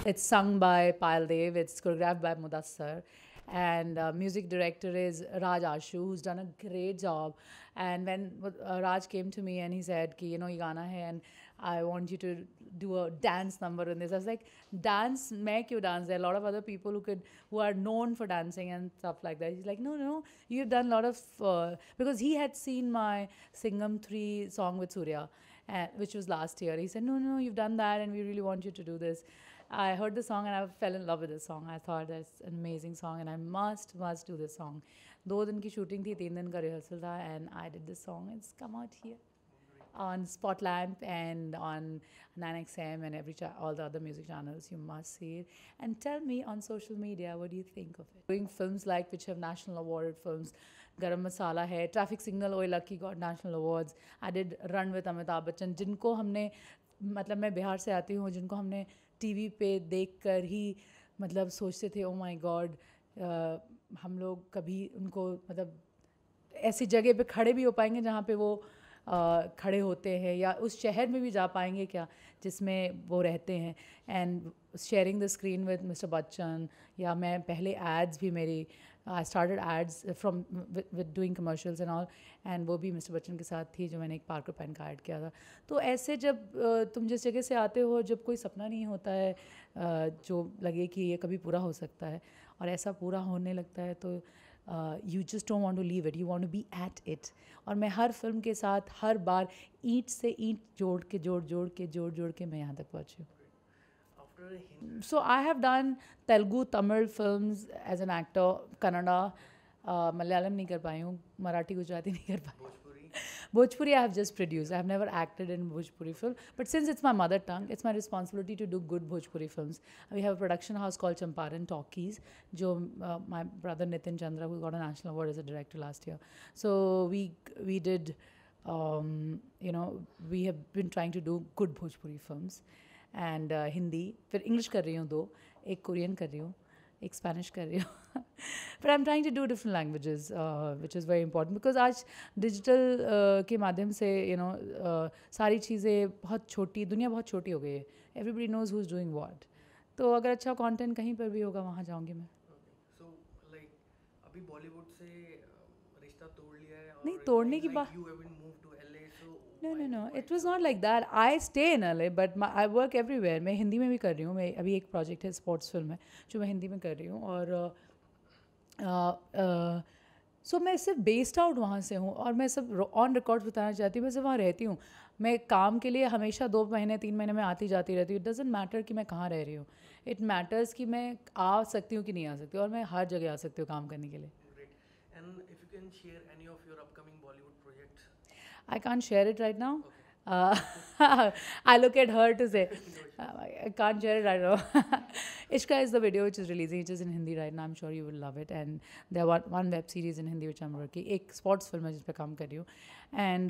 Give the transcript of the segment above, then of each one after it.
It's sung by Payal Dev. It's choreographed by Mudassar. And music director is Raj Ashu, who's done a great job. And when Raj came to me and he said, ki, ye gana hai and I want you to do a dance number in this. I was like, dance, make you dance. There are a lot of other people who are known for dancing and stuff like that. He's like, no, you've done a lot of, because he had seen my Singham 3 song with Surya, which was last year. He said, no, you've done that and we really want you to do this. I heard the song and I fell in love with the song. I thought that's an amazing song and I must do this song. 2 दिन की shooting थी, 3 दिन का rehearsal था, and I did this song. It's come out here on Spotlamp and on 9XM and all the other music channels. You must see it. And tell me on social media, what do you think of it? Doing films like which have national awarded films. Garam Masala hai, Traffic Signal, Oye Lucky got national awards. I did Run with Amitabh Bachchan, जिनको हमने, मतलब मैं बिहार से आती हूँ, जिनको हमने TV पे देखकर ही मतलब सोचते थे, ओ माय गॉड, हम लोग कभी उनको मतलब ऐसी जगह पे खड़े भी हो पाएंगे जहाँ पे वो खड़े होते हैं, या उस शहर में भी जा पाएंगे क्या जिसमें वो रहते हैं. And sharing the screen with mister Bachchan, या मैं पहले एड्स भी मेरी I started ads from with doing commercials and all, and वो भी मिस्टर बच्चन के साथ थी जो मैंने एक पार्कर पेन का ऐड किया था. तो ऐसे जब तुम जिस जगह से आते हो, जब कोई सपना नहीं होता है जो लगे कि ये कभी पूरा हो सकता है, और ऐसा पूरा होने लगता है, तो you just don't want to leave it, you want to be at it. और मैं हर फिल्म के साथ हर बार ईंट से ईंट जोड़ के मैं यहाँ तक पहुँची हूँ. So I have done Telugu, Tamil films as an actor, Kannada, Malayalam नहीं कर पाई हूँ, मराठी गुजराती नहीं कर पाई. Bhojpuri I have just produced. I have never acted in Bhojpuri film. But since it's my mother tongue, it's my responsibility to do good Bhojpuri films. We have a production house called Champaran Talkies, jo my brother Nitin Chandra, who got a national award as a director last year. So we did, we have been trying to do good Bhojpuri films. And Hindi, फिर English कर रही हूँ 2, एक Korean कर रही हूँ, एक Spanish कर रही हूँ. But I'm trying to do different languages, which is very important because आज digital के माध्यम से सारी चीज़ें बहुत छोटी, दुनिया बहुत छोटी हो गई है. Everybody knows who's doing what. तो अगर अच्छा content कहीं पर भी होगा, वहाँ जाऊँगी मैं. So like अभी Bollywood से रिश्ता तोड़ लिया है? नहीं, तोड़ने की बात. You have been moved to LA, so No. It was not like that. I stay in LA, but I work everywhere. मैं हिंदी में भी कर रही हूँ. मैं अभी एक प्रोजेक्ट है, स्पोर्ट्स फिल्म है, जो मैं हिंदी में कर रही हूँ. और सो मैं सिर्फ बेस्ड आउट वहाँ से हूँ, और मैं सब ऑन रिकॉर्ड बताना चाहती हूँ. मैं सिर्फ वहाँ रहती हूँ. मैं काम के लिए हमेशा 2 महीने 3 महीने में आती जाती रहती हूँ. इट डजेंट मैटर कि मैं कहाँ रह रही हूँ. इट मैटर्स कि मैं आ सकती हूँ कि नहीं आ सकती, और मैं हर जगह आ सकती हूँ काम करने के लिए. And if you can share any of your upcoming Bollywood projects? I can't share it right now. I look at her to say, I can't share it right now. Ishqa is the video which is releasing, which is in Hindi right now. I'm sure you will love it. And there are one web series in Hindi which I'm working. एक sports film है जिस पे काम कर रही हूँ. And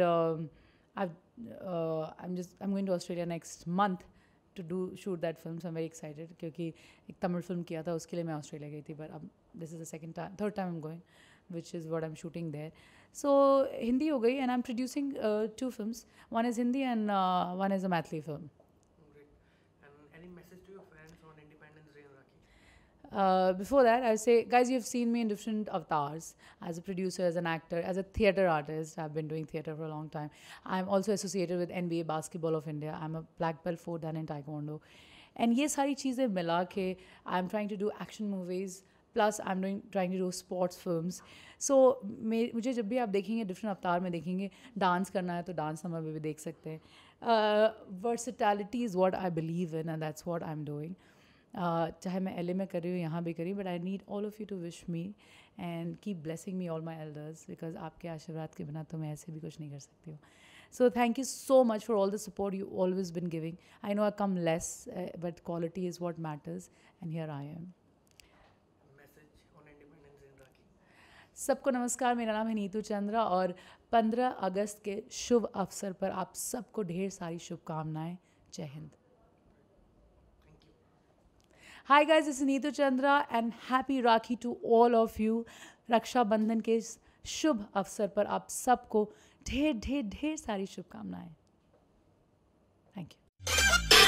I'm going to Australia next month to shoot that film. So I'm very excited क्योंकि एक तमिल film किया था, उसके लिए मैं ऑस्ट्रेलिया गई थी. But this is the third time I'm going, which is what I'm shooting there. So Hindi हो गई, and I'm producing 2 films. One is Hindi and one is a Mathli film. Great. And any message to your fans on Independence Day and Rakhi? Before that, I would say, guys, you've seen me in different avatars, as a producer, as an actor, as a theatre artist. I've been doing theatre for a long time. I'm also associated with NBA Basketball of India. I'm a black belt 4 dan in Taekwondo. And ये सारी चीज़ें मिला के I'm trying to do action movies. Plus, I'm trying to do sports films. So, मुझे जब भी आप देखेंगे different अवतार में देखेंगे, डांस करना है तो डांस नंबर में भी देख सकते हैं. Versatility is what I believe in, and that's what I'm doing. चाहे मैं LA में कर रही हूँ, यहाँ भी कर रही हूँ, but I need all of you to wish me and keep blessing me, all my elders, because आपके आशीर्वाद के बिना तो मैं ऐसे भी कुछ नहीं कर सकती हूँ. So thank you so much for all the support you always been giving. I know I come less, but quality is what matters, and here I am. सबको नमस्कार. मेरा नाम है नीतू चंद्रा, और 15 अगस्त के शुभ अवसर पर आप सबको ढेर सारी शुभकामनाएं. जय Hind. Hi guys, this is Neetu Chandra and happy Rakhi to all of you. Rakshabandhan के इस शुभ अवसर पर आप सबको ढेर ढेर ढेर सारी शुभकामनाएं. Thank you.